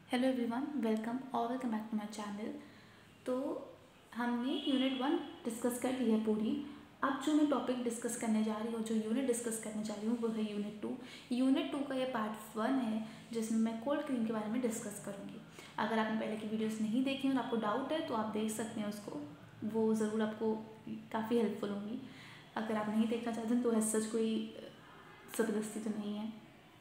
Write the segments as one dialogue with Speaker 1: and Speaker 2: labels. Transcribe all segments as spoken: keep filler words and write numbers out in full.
Speaker 1: Hello everyone, welcome और welcome back to my channel. तो हमने यूनिट वन डिस्कस कर ली है पूरी। अब जो मैं टॉपिक डिस्कस करने जा रही हूँ, जो यूनिट डिस्कस करने जा रही हूँ, वो है यूनिट टू। यूनिट टू का ये पार्ट वन है जिसमें मैं कोल्ड क्रीम के बारे में डिस्कस करूँगी। अगर आपने पहले की वीडियोस नहीं देखी और आपको डाउट है तो आप देख सकते हैं उसको, वो ज़रूर आपको काफ़ी हेल्पफुल होंगी। अगर आप नहीं देखना चाहते तो ऐसा सच कोई ज़बरदस्ती तो नहीं है।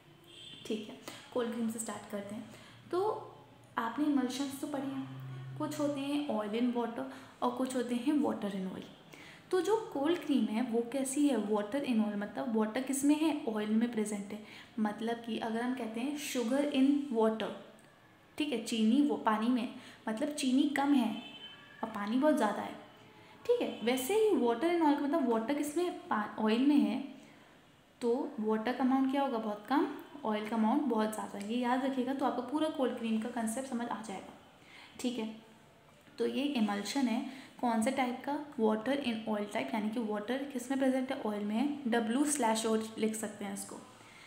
Speaker 1: ठीक है, कोल्ड क्रीम से स्टार्ट करते हैं। तो आपने इमल्शंस तो पढ़े हैं, कुछ होते हैं ऑयल इन वाटर और कुछ होते हैं वाटर इन ऑयल। तो जो कोल्ड क्रीम है वो कैसी है? वाटर इन ऑयल, मतलब वाटर किस में है? ऑयल में प्रेजेंट है। मतलब कि अगर हम कहते हैं शुगर इन वाटर, ठीक है, चीनी वो पानी में, मतलब चीनी कम है और पानी बहुत ज़्यादा है, ठीक है। वैसे ही वाटर इन ऑयल, मतलब वाटर किस में? ऑयल में है, तो वाटर का अमाउंट क्या होगा? बहुत कम, ऑयल का अमाउंट बहुत ज़्यादा। ये याद रखिएगा तो आपको पूरा कोल्ड क्रीम का कंसेप्ट समझ आ जाएगा, ठीक है। तो ये इमल्शन है कौन से टाइप का? वाटर इन ऑयल टाइप, यानी कि वाटर किस में प्रेजेंट है? ऑयल में है। डब्ल्यू स्लैश ओ लिख सकते हैं इसको।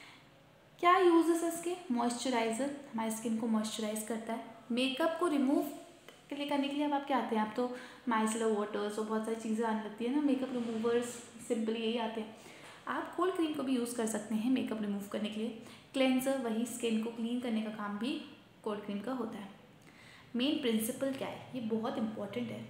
Speaker 1: क्या यूजेस है इसके? मॉइस्चराइज़र, हमारी स्किन को मॉइस्चराइज करता है। मेकअप को रिमूव के लिए करने के लिए अब आप क्या आते हैं? आप तो माइसलर वाटर्स और बहुत सारी चीज़ें आने लगती है ना, मेकअप रिमूवर्स, सिंपली यही आते हैं। आप कोल्ड क्रीम को भी यूज़ कर सकते हैं मेकअप रिमूव करने के लिए। क्लेंजर, वही स्किन को क्लीन करने का काम भी कोल्ड क्रीम का होता है। मेन प्रिंसिपल क्या है? ये बहुत इंपॉर्टेंट है।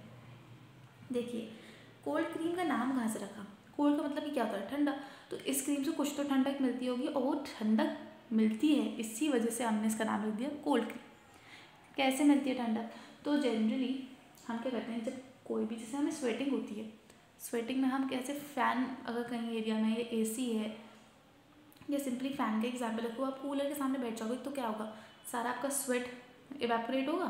Speaker 1: देखिए, कोल्ड क्रीम का नाम कहाँ से रखा? कोल्ड का मतलब कि क्या होता है? ठंडा। तो इस क्रीम से कुछ तो ठंडक मिलती होगी और वो ठंडक मिलती है, इसी वजह से हमने इसका नाम रख दिया कोल्ड क्रीम। कैसे मिलती है ठंडक? तो जनरली हम क्या करते हैं, जब कोई भी, जैसे हमें स्वेटिंग होती है, स्वेटिंग में हम कैसे, फ़ैन अगर कहीं एरिया में ए सी है, या सिंपली फ़ैन का एग्जाम्पल रखो, आप कूलर के सामने बैठ जाओगे तो क्या होगा? सारा आपका स्वेट इवेपोरेट होगा,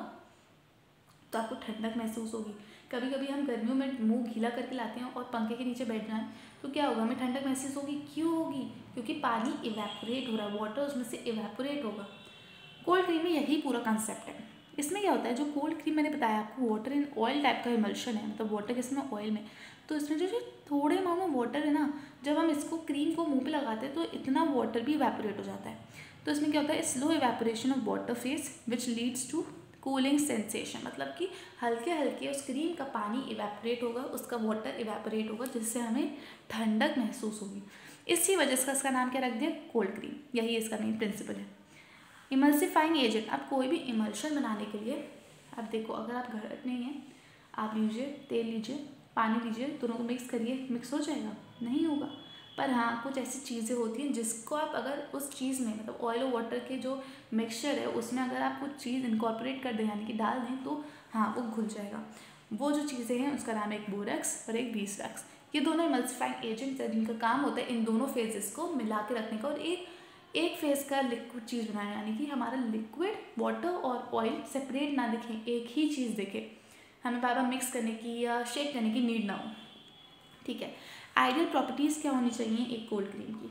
Speaker 1: तो आपको ठंडक महसूस होगी। कभी कभी हम गर्मियों में मुंह गीला करके लाते हैं और पंखे के नीचे बैठ जाएं तो क्या होगा? हमें ठंडक महसूस होगी। क्यों होगी? क्योंकि पानी इवेपोरेट हो रहा है, वाटर उसमें से इवेपोरेट होगा। कोल्ड क्रीम में यही पूरा कंसेप्ट है। इसमें क्या होता है, जो कोल्ड क्रीम मैंने बताया आपको, वाटर इन ऑयल टाइप का इमल्शन है, मतलब वाटर किसमें? ऑयल में। तो इसमें जो जो थोड़े अमाउंट में वाटर है ना, जब हम इसको क्रीम को मुंह पे लगाते हैं तो इतना वाटर भी इवेपोरेट हो जाता है। तो इसमें क्या होता है? Slow evaporation of water phase which leads to cooling sensation, मतलब कि हल्के हल्के उस क्रीम का पानी इवेपोरेट होगा, उसका वाटर इवेपोरेट होगा, जिससे हमें ठंडक महसूस होगी। इसी वजह से इसका नाम क्या रख दिया? Cold cream. यही इसका मेन प्रिंसिपल है। इमल्सिफाइंग एजेंट, आप कोई भी इमल्शन बनाने के लिए, अब देखो, अगर आप घर नहीं हैं, आप लीजिए तेल, लीजिए पानी, लीजिए, दोनों को मिक्स करिए, मिक्स हो जाएगा? नहीं होगा। पर हाँ, कुछ ऐसी चीज़ें होती हैं जिसको आप अगर उस चीज़ में, मतलब ऑयल और वाटर के जो मिक्सचर है उसमें अगर आप कुछ चीज़ इनकॉर्पोरेट कर दें, यानी कि डाल दें, तो हाँ, वो घुल जाएगा। वो जो चीज़ें हैं उसका नाम है एक बोरेक्स और एक बीसवैक्स। ये दोनों इमल्सिफाइंग एजेंट्स हैं जिनका काम होता है इन दोनों फेजेस को मिला के रखने का और एक एक फेज का लिक्विड चीज़ बनाना, यानी कि हमारा लिक्विड, वाटर और ऑयल सेपरेट ना दिखें, एक ही चीज़ दिखे, हमें बार बार मिक्स करने की या शेक करने की नीड ना हो, ठीक है। आइडियल प्रॉपर्टीज़ क्या होनी चाहिए एक कोल्ड क्रीम की?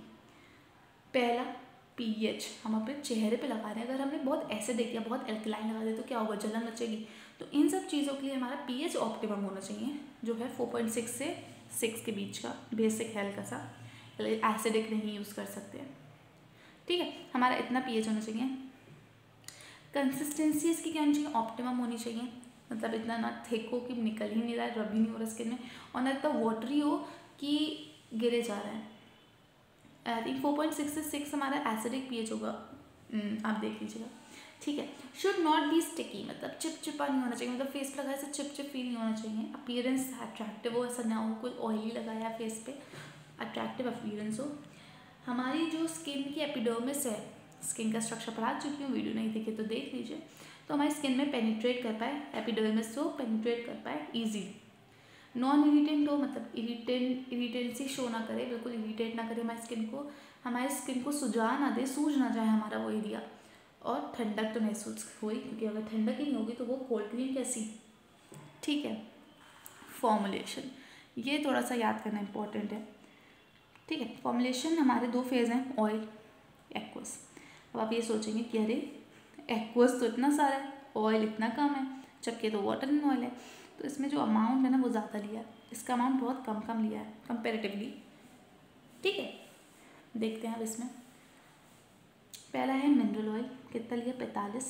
Speaker 1: पहला, पीएच। हम अपने चेहरे पे लगा रहे हैं, अगर हमने बहुत एसिडिक या बहुत एल्कलाइन लगा दिया तो क्या होगा? जलन मचेगी। तो इन सब चीज़ों के लिए हमारा पीएच ऑप्टिमम होना चाहिए, जो है फोर पॉइंट सिक्स से सिक्स के बीच का, बेसिक है हल्का सा, एसिडिक नहीं यूज़ कर सकते हैं, ठीक है। हमारा इतना पीएच होना चाहिए। कंसिस्टेंसी इसकी क्या होनी चाहिए? ऑप्टिमम होनी चाहिए, मतलब इतना ना थिक हो कि निकल ही नहीं रहा है, रब ही नहीं हो रहा स्किन में, और ना इतना वाटरी हो कि गिरे जा रहा है। I think four point six से सिक्स हमारा एसिडिक पीएच होगा, आप देख लीजिएगा, ठीक है। शुड नॉट बी स्टिकी, मतलब चिपचिपा नहीं होना चाहिए, मतलब फेस पे लगाया ऐसे चिप चिप फील नहीं होना चाहिए। अपीयरेंस अट्रैक्टिव हो, ऐसा ना हो कोई ऑयली लगाया फेस पे, अट्रैक्टिव अपीयरेंस हो। हमारी जो स्किन की एपिडर्मिस है, स्किन का स्ट्रक्चर पढ़ा चुकी हूँ, वीडियो नहीं देखे तो देख लीजिए, तो हमारी स्किन में पेनिट्रेट कर पाए, एपिडर्मिस को पेनिट्रेट कर पाए ईजी। नॉन इरिटेंट हो, मतलब इरिटेंट इरिटेंसी शो ना करे, बिल्कुल इरिटेट ना करे हमारी स्किन को, हमारी स्किन को सुझा ना दे, सूझ ना जाए हमारा वो एरिया, और ठंडक तो महसूस हुई, क्योंकि अगर ठंडक ही नहीं होगी तो वो कोल्ड क्रीम कैसी, ठीक है। फॉर्मुलेशन, ये थोड़ा सा याद करना इंपॉर्टेंट है, ठीक है। फॉर्मुलेशन हमारे दो फेज़ हैं, ऑयल, एक्वस। अब आप ये सोचेंगे कि अरे एक्वस तो इतना सारा है, ऑयल इतना कम है, जबकि तो वाटर इन ऑयल है, तो इसमें जो अमाउंट है ना वो ज़्यादा लिया है, इसका अमाउंट बहुत कम कम लिया है कंपेरेटिवली, ठीक है। देखते हैं अब इसमें, पहला है मिनरल ऑयल, कितना लिया? पैंतालीस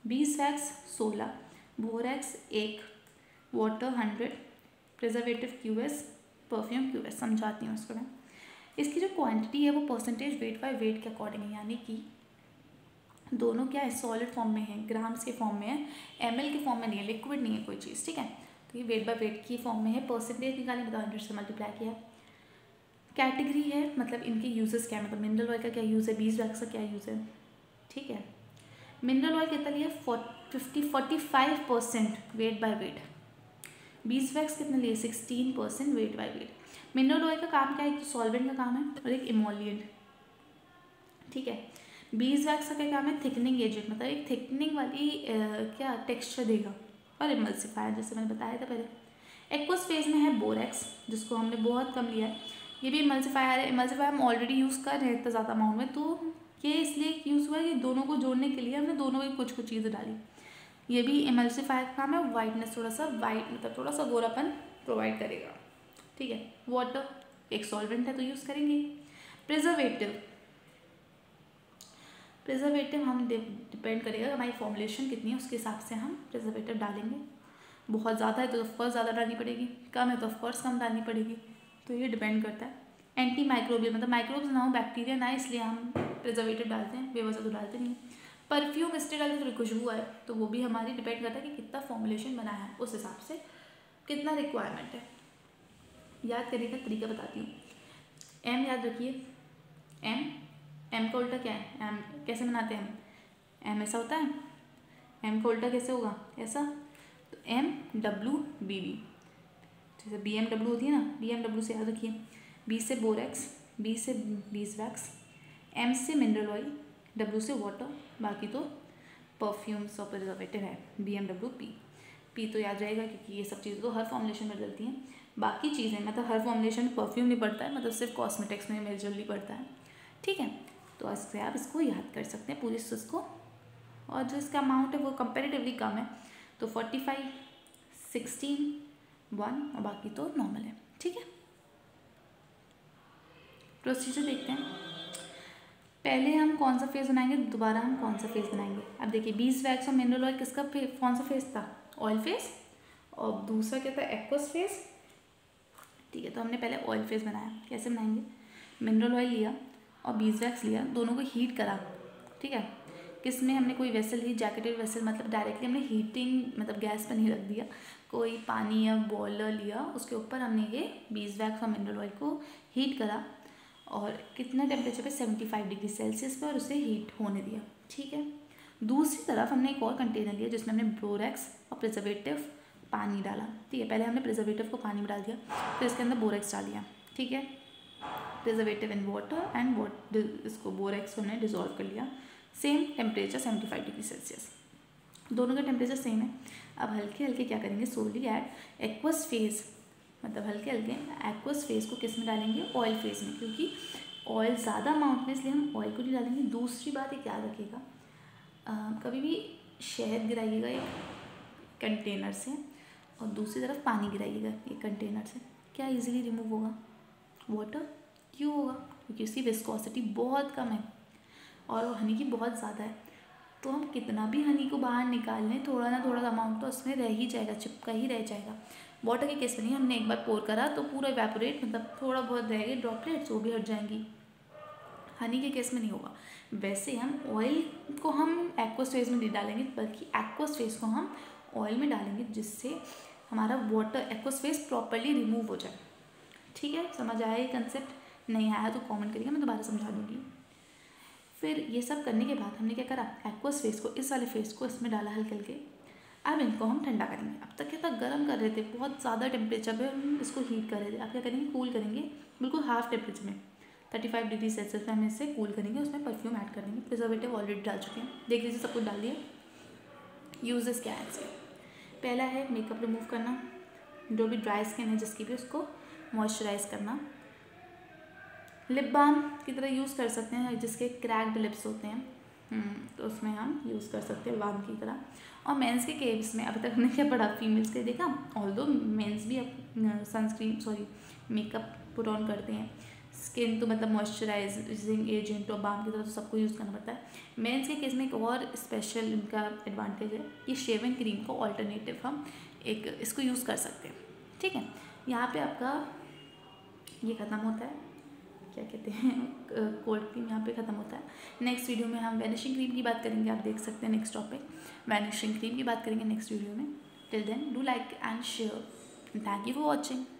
Speaker 1: बीस वैक्स सोलह, बोरेक्स एक, water hundred, preservative Q S, perfume Q S. समझाती हूँ इसको मैं। इसकी जो क्वांटिटी है वो परसेंटेज वेट बाय वेट के अकॉर्डिंग है, यानी कि दोनों क्या है, सॉलिड फॉर्म में है, ग्राम्स के फॉर्म में है, एमएल के फॉर्म में नहीं है, लिक्विड नहीं है कोई चीज़, ठीक है। तो ये वेट बाय वेट की फॉर्म में है, परसेंटेज निकाली, बताओ हंड्रेड से मल्टीप्लाई किया। कैटेगरी है, मतलब इनके यूजेस क्या है, मतलब मिनरल ऑयल का क्या यूज़ है, बीस वैक्स का क्या यूज़ है, ठीक है। मिनरल ऑयल कितना लिया, fifty forty five percent weight by weight, beeswax कितने लिए, sixteen percent weight by weight. Mineral oil का काम क्या है, एक तो सॉल्वेंट का काम है और एक इमोलिएंट, ठीक है। बीस वैक्स का क्या काम है, थिकनिंग एजेंट, मतलब एक थिकनिंग वाली आ, क्या टेक्सचर देगा, और इमल्सिफायर जैसे मैंने बताया था पहले। एक्वस फेज में है बोरेक्स, जिसको हमने बहुत कम लिया है, ये भी इमल्सिफायर है। इमल्सिफायर हम ऑलरेडी यूज़ कर रहे हैं इतना ज़्यादा अमाउंट में, तो ये इसलिए यूज़ हुआ है कि दोनों को जोड़ने के लिए हमने दोनों की कुछ कुछ चीज़ें डाली। ये भी इमल्सिफायर का काम है, वाइटनेस थोड़ा सा वाइट मतलब थोड़ा सा गोरापन प्रोवाइड करेगा, ठीक है। वाटर एक सॉल्वेंट है तो यूज़ करेंगे। प्रिजर्वेटिव, प्रिजर्वेटिव हम डिपेंड करेगा हमारी फॉर्मुलेशन कितनी है, उसके हिसाब से हम प्रिजर्वेटिव डालेंगे। बहुत ज़्यादा है तो ऑफकोर्स ज़्यादा डालनी पड़ेगी, कम है तो ऑफकोर्स कम डालनी पड़ेगी, तो ये डिपेंड करता है। एंटी माइक्रोबियल, मतलब माइक्रोब्स ना हो, बैक्टीरिया ना, इसलिए हम प्रिजर्वेटिव डालते हैं, बेवजह तो डालते नहीं। परफ्यूम इसलिए डालते थोड़ी खुशबू आए, तो वो भी हमारी डिपेंड करता है कि कितना फॉर्मुलेशन बनाया है, उस हिसाब से कितना रिक्वायरमेंट है। याद करने का तरीका बताती हूँ। एम याद रखिए, एम एम का उल्टा क्या है, एम कैसे बनाते हैं हम, एम ऐसा होता है, एम का उल्टा कैसे होगा, ऐसा, तो एम डब्ल्यू बी बी, जैसे बी एम डब्ल्यू होती है ना, बी एम डब्ल्यू से याद रखिए। बी से बोरेक्स, बी से बीस वैक्स, एम से मिनरल ऑयल, डब्ल्यू से वाटर, बाकी तो परफ्यूम्स और प्रिजर्वेटिव है, B M W P. P तो याद रहेगा क्योंकि ये सब चीज़ें तो हर फॉर्मुलेशन में डलती हैं, बाकी चीज़ें मतलब हर फॉर्मुलेशन में परफ्यूम नहीं पड़ता है, मतलब सिर्फ कॉस्मेटिक्स में मेजरली पड़ता है, ठीक है। तो इससे आप इसको याद कर सकते हैं पूरी चीज़ को, और जो इसका अमाउंट है वो कंपेरेटिवली कम है, तो फोर्टी फाइव, सिक्सटीन, वन और बाकी तो नॉर्मल है, ठीक है। प्रोसीजर देखते हैं। पहले हम कौन सा फेज़ बनाएंगे, दोबारा हम कौन सा फेज़ बनाएंगे। अब देखिए बीस वैक्स और मिनरल ऑयल किसका कौन सा फेज़ था, ऑयल फेज़, और दूसरा क्या था, एक्वस फेज़, ठीक है। तो हमने पहले ऑयल फेज़ बनाया, कैसे बनाएंगे, मिनरल ऑयल लिया और बीस वैक्स लिया, दोनों को हीट करा, ठीक है। किस में हमने कोई वेसल ली, जैकेटेड वेसल, मतलब डायरेक्टली हमने हीटिंग मतलब गैस पर नहीं रख दिया, कोई पानी या बॉयलर लिया, उसके ऊपर हमने ये बीस वैक्स और मिनरल ऑयल को हीट करा, और कितना टेम्परेचर पे, सेवेंटी फाइव डिग्री सेल्सियस पे, और उसे हीट होने दिया, ठीक है। दूसरी तरफ हमने एक और कंटेनर लिया जिसमें हमने बोरेक्स और प्रिजर्वेटिव पानी डाला, ठीक है। पहले हमने प्रिजर्वेटिव को पानी में डाल दिया, फिर इसके अंदर बोरेक्स डाल दिया, ठीक है। Preservative in water and what इसको बोरेक्स को हमने डिजोल्व कर लिया, same temperature seventy five degree Celsius, दोनों का टेम्परेचर सेम है। अब हल्के हल्के क्या करेंगे, सोली एट एक्वस फेज, मतलब हल्के हल्के एक्वस फेज को किस में डालेंगे, ऑयल फेज में, क्योंकि ऑयल ज़्यादा अमाउंट में, इसलिए हम ऑयल को नहीं डालेंगे। दूसरी बात एक याद रखिएगा, कभी भी शहद गिराइएगा एक कंटेनर से और दूसरी तरफ पानी गिराइएगा एक कंटेनर से, क्या इजीली रिमूव होगा, वाटर। क्यों होगा, क्योंकि उसकी विस्कोसिटी बहुत कम है और वो हनी की बहुत ज़्यादा है, तो हम कितना भी हनी को बाहर निकाल लें, थोड़ा ना थोड़ा अमाउंट तो उसमें रह ही जाएगा, चिपका ही रह जाएगा। वाटर के केस में नहीं, हमने एक बार पोर करा तो पूरा इवेपोरेट, मतलब थोड़ा बहुत रहेगी ड्रॉपलेट्स, वो भी हट जाएंगी। हनी के केस में नहीं होगा। वैसे हम ऑयल को हम एक्वस फेज में नहीं डालेंगे, बल्कि एक्वस फेज को हम ऑयल में डालेंगे, जिससे हमारा water aqueous phase properly remove हो जाए, ठीक है। समझ आया ये कंसेप्ट, नहीं आया तो कमेंट करिएगा, मैं दोबारा समझा दूँगी। फिर ये सब करने के बाद हमने क्या करा, एक्वस फेस को, इस वाले फेस को इसमें डाला हल्के हल्के। अब इनको हम ठंडा करेंगे। अब तक क्या था, गर्म कर रहे थे, बहुत ज़्यादा टेम्परेचर पे हम इसको हीट कर रहे थे। अब क्या करेंगे, कूल करेंगे, बिल्कुल हाफ टेम्परेचर में, थर्टी फाइव डिग्री सेल्सियस पे हम इसे कूल करेंगे। उसमें परफ्यूम ऐड कर देंगे, प्रिजर्वेटिव ऑलरेडी डाल चुके हैं, देख लीजिए सब कुछ डाल दिया। यूजेस क्या है इसके, पहला है मेकअप रिमूव करना, जो भी ड्राई स्किन है जिसकी भी, उसको मॉइस्चराइज करना। लिप बाम की तरह यूज़ कर सकते हैं, जिसके क्रैक्ड लिप्स होते हैं, तो उसमें हम यूज़ कर सकते हैं बाम की तरह। और मेंस के केस में अभी तक हमने क्या पढ़ा, फीमेल्स के देखा, ऑल्दो मेंस भी अब sunscreen sorry makeup put on करते हैं, स्किन तो मतलब मॉइस्चराइजिंग एजेंट और बाम की तरह तो सबको यूज़ करना पड़ता है। मेंस के केस में एक और स्पेशल इनका एडवांटेज है, ये शेविंग क्रीम को ऑल्टरनेटिव हम एक इसको यूज़ कर सकते हैं, ठीक है। यहाँ पे आपका ये ख़त्म होता है, क्या कहते हैं, कोल्ड क्रीम यहाँ पे ख़त्म होता है। नेक्स्ट वीडियो में हम वैनिशिंग क्रीम की बात करेंगे, आप देख सकते हैं नेक्स्ट टॉपिक वैनिशिंग क्रीम की बात करेंगे नेक्स्ट वीडियो में। Till then do like and share, thank you for watching.